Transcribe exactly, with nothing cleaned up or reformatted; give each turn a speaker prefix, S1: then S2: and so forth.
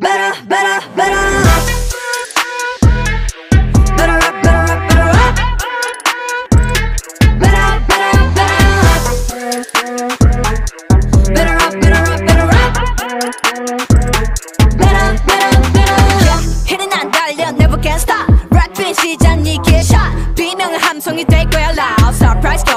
S1: better, better, better up. Better up, better up, better up. Better, better, better up. Better up, better up, better up. Better, better, better up. 힘이 난 달려, never can stop. 랩인 시작, 니게 샷. 비명은 함성이 될 거야, loud. Surprise.